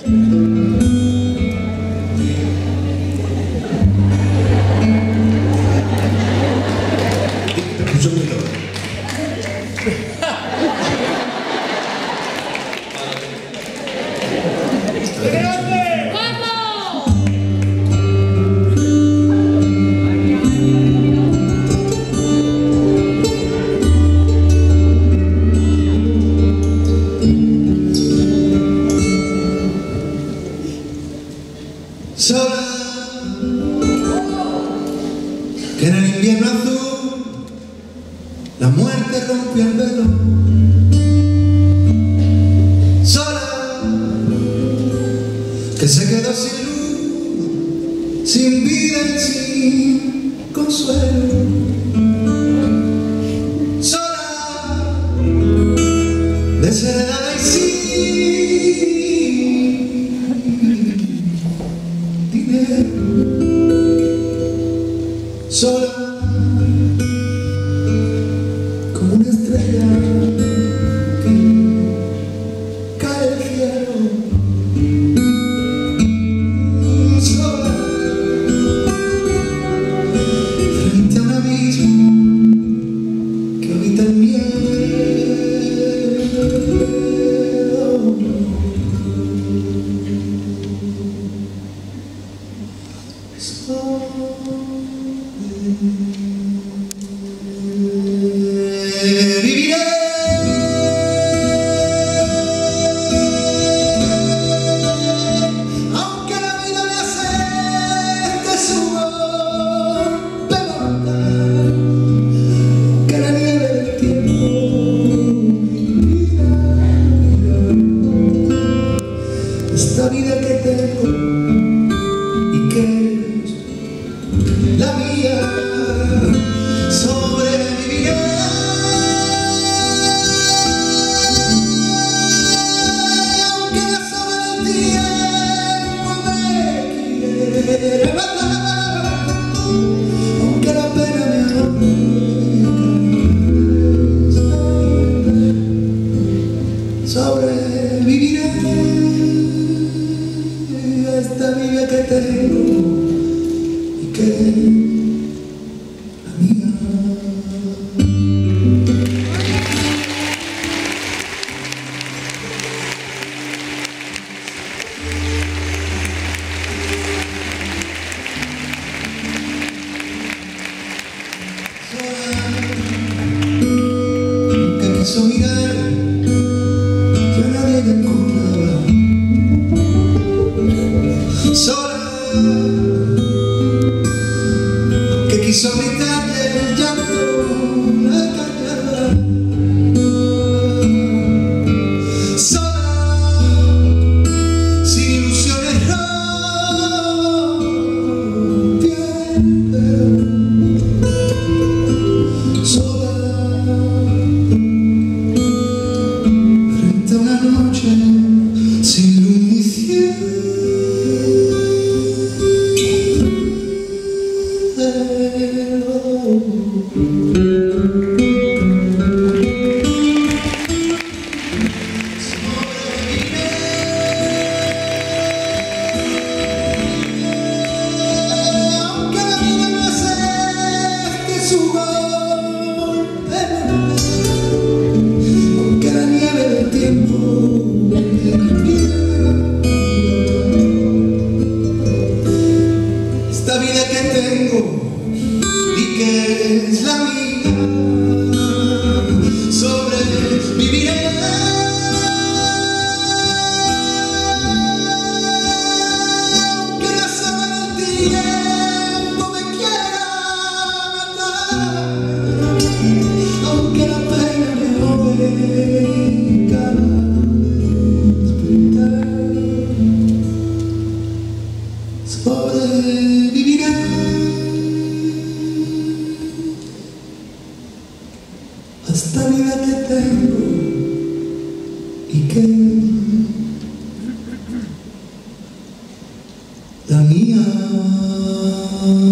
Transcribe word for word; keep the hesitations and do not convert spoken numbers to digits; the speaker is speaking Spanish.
Sola, que en el invierno azul la muerte rompió el velo. Sola, que se quedó sin luz, sin vida y sin consuelo. Sola, desheredada y sin sola como una estrella que cae del cielo, sola frente a un abismo que habita el miedo. Viviré aunque la vida me acerque su golpe mortal, que la nieve del tiempo vivirá esta vida que tengo y que es la mía. Sobreviviré aunque la sombra del tiempo me quiera matar, aunque la pena me ahogue. Sobreviviré a esta vida que tengo y que que quiso mirar, ya nadie le encontraba. Sola, que quiso gritarle el llanto, la callaba. Sola, sin ilusiones rompiendo. Sola, frente a una noche sin luz ni cielo. Aunque la vida me acerque su golpe, aunque la nieve del tiempo me pierda, esta vida que tengo y que es la mía, sobreviviré aunque la sombra del tiempo me quiera matar, aunque la pena me ahogue cada despertar. Sobreviviré a esta vida que tengo y que la mía.